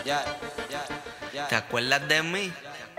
¿Te acuerdas de mí?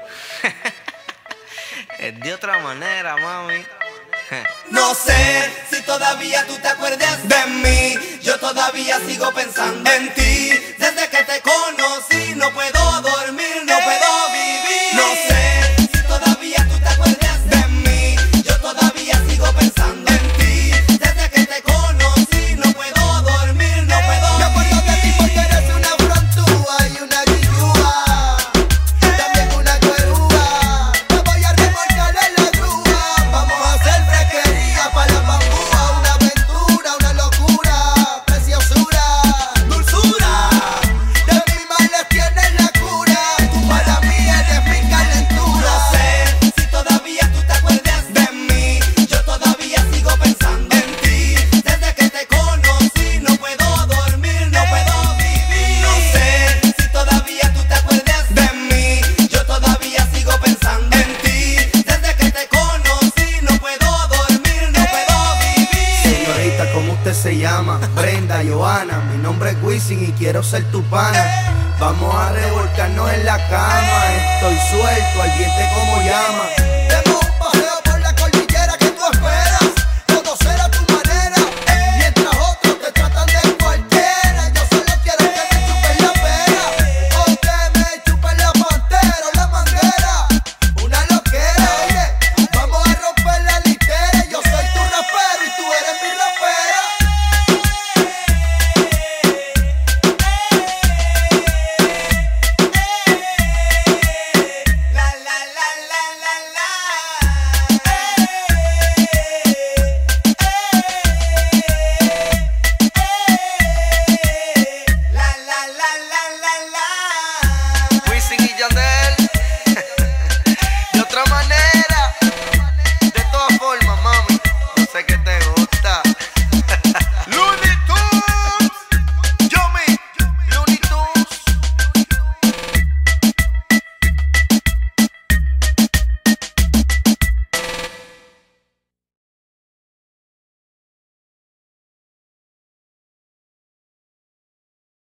Es de otra manera, mami. No sé si todavía tú te acuerdas de mí. Yo todavía sigo pensando en ti. Desde que te conocí no puedo dormir, no puedo vivir. No sé si todavía tú te acuerdas de mí. Yo todavía sigo pensando en ti. Desde que te conocí no puedo dormir, no puedo vivir. Me acuerdo de ti porque eres una frontúa y una guillúa, también una cuerúa. Te voy a remolcar en la grúa. Vamos a hacer fresquería para la bambúa. Una aventura, una locura, preciosura, dulzura. De mis males tienes la cura. Tú para mí eres mi calentura. No sé si todavía tú te acuerdas de mí. Yo todavía sigo pensando en ti. Desde que te conocí no puedo dormir, no puedo vivir. No sé si todavía tú te acuerdas de mí. Yo todavía sigo pensando en ti. Desde que te conocí no puedo dormir, no puedo vivir. Señorita, ¿cómo usted se llama? Brenda, Johanna, mi nombre es Wisin y quiero ser tu pana. Vamos a revolcarnos en la cama. Estoy suelto, al viento como llama.